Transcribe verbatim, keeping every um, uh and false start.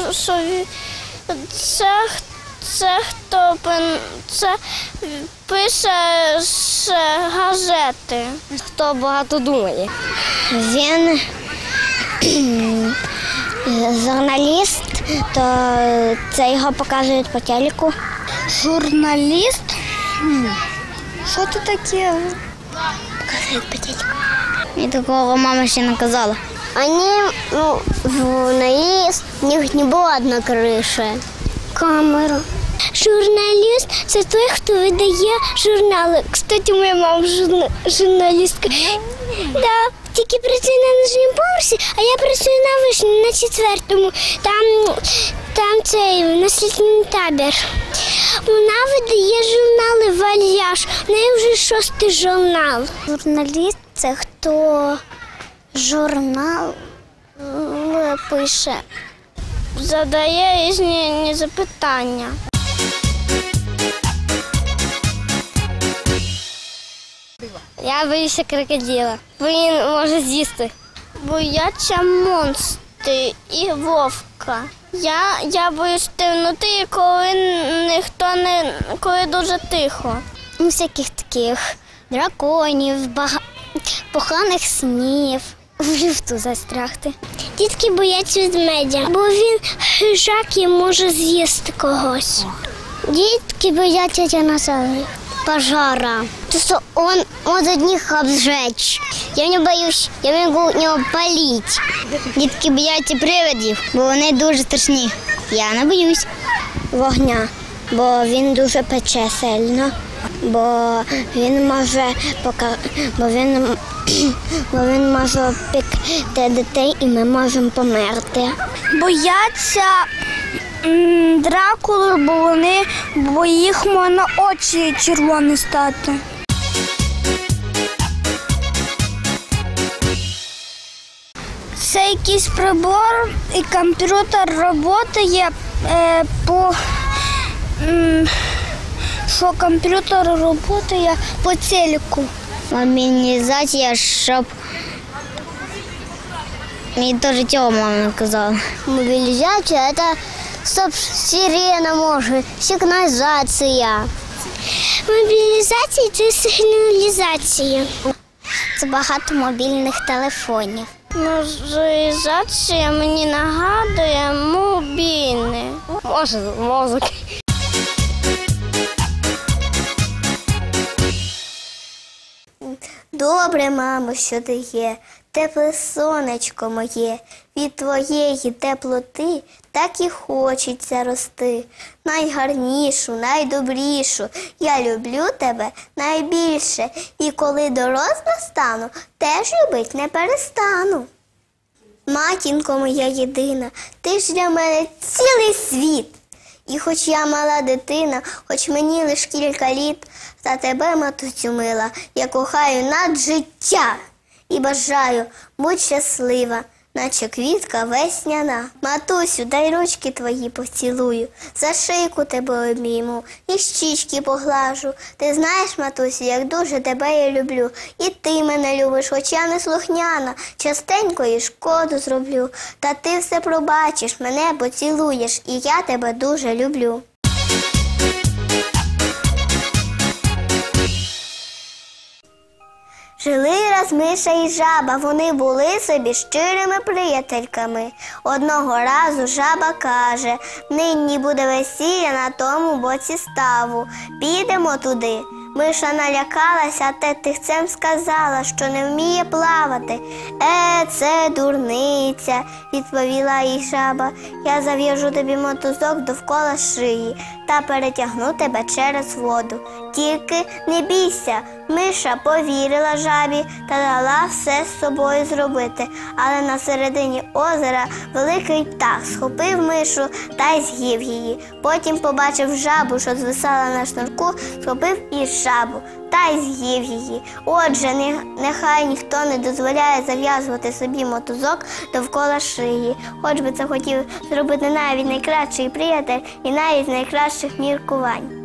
що він, це, це хто це пише з газети. Хто багато думає. Він журналіст, то це його показують по телеку. Журналіст? Що це таке? Показують по телеку. І такого мама ще не казала. Они, ну, журналист, у них не була одна криша. Камера. Журналіст – це той, хто видає журнали. Кстати, моя мама журна... журналістка. Да, тільки працює на нижньому поверсі, а я працюю на вишні, на четвертому. Там, там цей наслідний табір. Вона видає журнали «Вальяж». В неї вже шостий журнал. Журналіст – це хто журнал пише. Задає різні запитання. Я боюся крокодила, бо він може з'їсти. Бояться монстри і вовка. Я, я боюсь темноти, коли ніхто не, коли дуже тихо. Ну, всяких таких драконів, бага... поганих снів. В ліфту застрягти. Дітки бояться ведмедя, бо він хижак і може з'їсти когось. Дітки бояться динозаврів. Пожара. То, что он может них обжечь. Я не боюсь, я можу нього палити. Дітки бояться привидів, бо вони дуже страшні. Я не боюсь вогня, бо він дуже пече сильно, бо він може пока... бо він... бо він може пекти дітей і ми можемо померти. Бояться Дракули, бо вони, бо їх можна очі червоні стати. Це якийсь прибор і комп'ютер працює е, по м, що комп'ютер працює по телеку. Мобілізація, щоб мені теж цього мама казала. Мобілізація – це щоб сирена може, сигналізація. Мобілізація – це сигналізація. Це багато мобільних телефонів. Мобілізація мені нагадує мобільне. Може, мозок. Добре, мамо, що ти є, тепле сонечко моє, від твоєї теплоти так і хочеться рости. Найгарнішу, найдобрішу, я люблю тебе найбільше, і коли доросла стану, теж любить не перестану. Матінко моя єдина, ти ж для мене цілий світ. І хоч я мала дитина, хоч мені лиш кілька літ, за тебе, матусю мила, я кохаю над життя. І бажаю, будь щаслива, наче квітка весняна. Матусю, дай ручки твої поцілую, за шийку тебе обійму і щічки поглажу. Ти знаєш, матусю, як дуже тебе я люблю. І ти мене любиш, хоч я не слухняна, частенько і шкоду зроблю. Та ти все пробачиш, мене поцілуєш, і я тебе дуже люблю. Жили раз миша і жаба, вони були собі щирими приятельками. Одного разу жаба каже: нині буде весілля на тому боці ставу, підемо туди. Миша налякалася, та тихцем сказала, що не вміє плавати. Е, це дурниця, відповіла їй жаба. Я зав'яжу тобі мотузок довкола шиї та перетягну тебе через воду. Тільки не бійся. Миша повірила жабі та дала все з собою зробити. Але на середині озера великий птах схопив мишу та й з'їв її. Потім побачив жабу, що звисала на шнурку, схопив і жабу та й з'їв її. Отже, нехай ніхто не дозволяє зав'язувати собі мотузок довкола шиї. Хоч би це хотів зробити навіть найкращий приятель і навіть з найкращих міркувань.